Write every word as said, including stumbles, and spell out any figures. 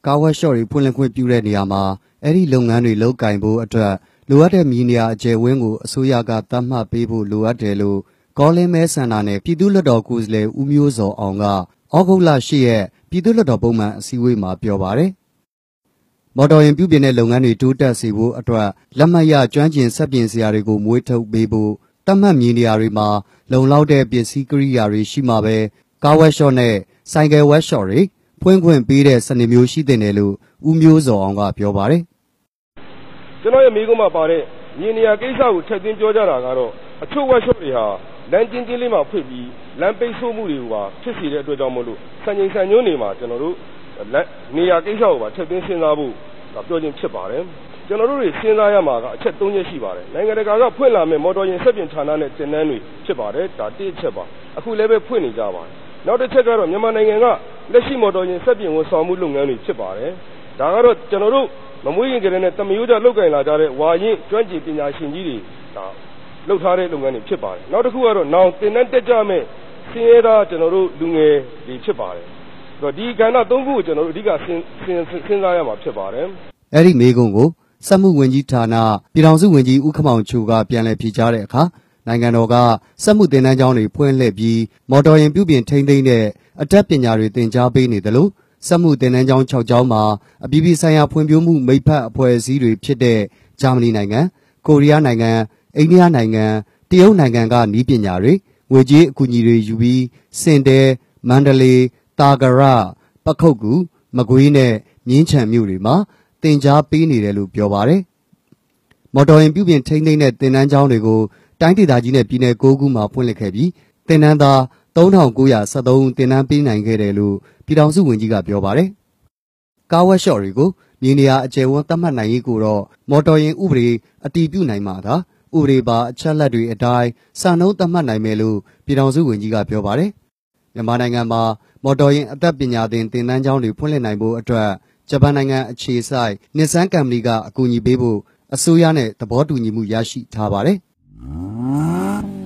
ကားဝက်ရှော့တွေဖွင့်လှစ်ခွင့်ပြုတဲ့နေရာမှာအဲ့ဒီလုပ်ငန်းတွေလုပ်ကင်ဖို့အတွက်လိုအပ်တဲ့မြေနေရာအကျယ်ဝန်းကိုအစိုးရကသတ်မှတ်ပေးဖို့လိုအပ်တယ်လို့ကောလင်းမဲဆန္ဒနယ်ပြည်သူ့လွှတ်တော်ကိုယ်စားလှယ်ဦးမျိုးစောအောင်ကဩဂုတ်လ၈ရက်ပြည်သူ့လွှတ်တော်ပုံမှန်အစည်းအဝေးမှာပြောပါတယ်။မော်တော်ယာဉ်ပြုပြင်တဲ့လုပ်ငန်းတွေတိုးတက်စေဖို့အတွက်လက်မှတ်ရကျွမ်းကျင်ဆက်ပြင်စရာတွေကိုမွေးထုတ်ပေးဖို့တတ်မှတ်မြေနေရာတွေမှာလုံလောက်တဲ့ပစ္စည်းကိရိယာတွေရှိမှပဲကားဝက်ရှော့နဲ့ဆိုင်ကယ်ဝက်ရှော့တွေဖွင့်ခွင့်ပေးတဲ့စနစ်မျိုးရှိတဲ့တယ်လို့ဦးမျိုးစောအောင်ကပြောပါတယ်။ကျွန်တော်ရဲ့မိကုံးမှာပါတဲ့မြေနေရာကိစ္စကိုထည့်သွင်းပြောကြတာကတော့အချို့ဝက်ရှော့တွေဟာလမ်းကျဉ်းကျဉ်းလေးမှာဖွင့်ပြီးလမ်းပိတ်ဆို့မှုတွေကိုပါဖြစ်စေတဲ့အတွက်ကြောင့်မို့လို့စံချိန်စံညွှန်းတွေမှာကျွန်တော်တို့နေရာကိစ္စကိုပါထည့်သွင်းစဉ်းစားဖို့ပြောခြင်းဖြစ်ပါတယ်။ကျွန်တော်တို့တွေစဉ်းစားရမှာကအချက်၃ချက်ရှိပါတယ်။နိုင်ငံတကာကဖွင့်လာမဲ့မော်တော်ယာဉ်ဆက်ပြင်ဌာနနဲ့တင်နန်းတွေဖြစ်ပါတယ်။ဒါတစ်ချက်ပါ။အခုလည်းပဲဖွင့်နေကြပါတယ်။နောက်တစ်ချက်ကတော့မြန်မာနိုင်ငံကလက်ရှိမော်တော်ယာဉ်ဆက်ပြင်ဝန်ဆောင်မှုလုပ်ငန်းတွေဖြစ်ပါတယ်။ဒါကတော့ကျွန်တော်တို့မမွေးရင်ကလေးနဲ့တမယိုးကြလုပ်ကင်လာကြတဲ့ဝါရင်ကျွမ်းကျင်ပညာရှင်ကြီးတွေဒါလုပ်ထားတဲ့လုပ်ငန်းတွေဖြစ်ပါတယ်။နောက်တစ်ခုကတော့နောင်တင်နန်းတက်ကြမဲ့စင်းရဲသားကျွန်တော်တို့လူငယ်တွေဖြစ်ပါတယ်။ဆိုတော့ဒီကဏ္ဍသုံးခုကိုကျွန်တော်တို့အဓိကစဉ်းစဉ်းစားရမှာဖြစ်ပါတယ်။အဲ့ဒီမေးခွန်းကိုစက်မှုဝန်ကြီးဌာနပြည်ထောင်စုဝန်ကြီးဦးခမောင်ချိုကပြန်လည်ဖြေကြားတဲ့အခါနိုင်ငံတော်ကစက်မှုသင်တန်းကျောင်းတွေဖွင့်လှစ်ပြီးမော်တော်ယာဉ်ပြုပြင်ထိန်းသိမ်းတဲ့အတတ်ပညာတွေသင်ကြားပေးနေတယ်လို့စက်မှုသင်တန်းကျောင်း၆ကျောင်းမှာအပြည်ပြည်ဆိုင်ရာဖွံ့ဖြိုးမှုမိတ်ဖက်အဖွဲ့အစည်းတွေဖြစ်တဲ့ဂျာမနီနိုင်ငံကိုရီးယားနိုင်ငံအိန္ဒိယနိုင်ငံတရုတ်နိုင်ငံကနည်းပညာတွေငွေကြေးအကူအညီတွေယူပြီးစင်တဲမန္တလေးတာဂရပခုတ်ကူမကွေးနဲ့မြင်းခြံမြို့တွေမှာသင်ကြားပေးနေတယ်လို့ပြောပါတယ်။မော်တော်ယာဉ်ပြုပြင်ထိန်းသိမ်းတဲ့သင်တန်းကျောင်းတွေကိုတိုင်းဒေသကြီးနဲ့ပြည်내၉ခုမှာဖွင့်လှစ်ခဲ့ပြီးသင်တန်းသား၃ထောင်၉ရာ၁၃ဦးသင်တန်းပေးနိုင်ခဲ့တယ်လို့ပြည်ထောင်စုဝန်ကြီးကပြောပါတယ်။ကားဝက်ရှော့တွေကိုမြေနေရာအကျယ်ဝန်းသတ်မှတ်နိုင်ရေးကိုတော့မော်တော်ယာဉ်ဥပဒေအတည်ပြုနိုင်မှာသာဥပဒေပါအချက်လက်တွေအတိုင်းစံနှုန်းသတ်မှတ်နိုင်မယ်လို့ပြည်ထောင်စုဝန်ကြီးကပြောပါတယ်။မြန်မာနိုင်ငံမှာမော်တော်ယာဉ်အသက်ပညာသင်သင်တန်းကျောင်းတွေဖွင့်လှစ်နိုင်ဖို့အတွက်ဂျပန်နိုင်ငံအခြေစိုက်နစ်ဆန်ကုမ္ပဏီကအကူအညီပေးဖို့အစိုးရနဲ့သဘောတူညီမှုရရှိထားပါတယ်။